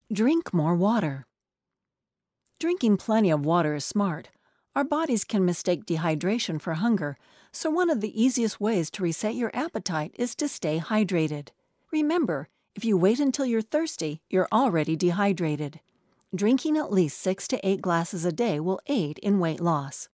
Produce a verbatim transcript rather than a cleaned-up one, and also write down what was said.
Drink more water. Drinking plenty of water is smart. Our bodies can mistake dehydration for hunger, so one of the easiest ways to reset your appetite is to stay hydrated. Remember, if you wait until you're thirsty, you're already dehydrated. Drinking at least six to eight glasses a day will aid in weight loss.